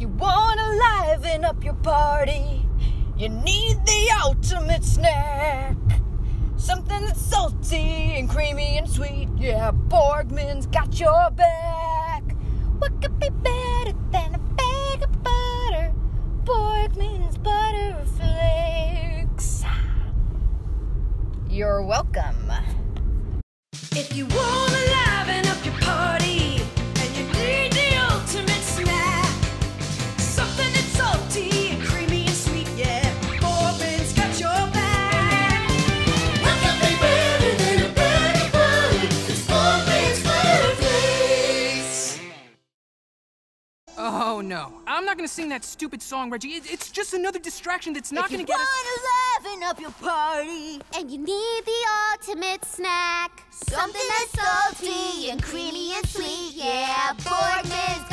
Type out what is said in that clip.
you wanna liven up your party, you need the ultimate snack. Something that's salty and creamy and sweet. Yeah, Borgman's got your back. What could be better than a bag of butter? Borgman's Butterflakes. You're welcome. If you wanna liven up your party and you need the ultimate snack, something that's salty and creamy and sweet, yeah, Borgman's got your back. What could be better than a bag of butter? It's Borgman's Butterflakes. Oh no, I'm not gonna sing that stupid song, Reggie. It's just another distraction that's not gonna get us. If you wanna liven up your party and you need the ultimate snack, something that's salty and creamy and sweet, yeah, Borgman's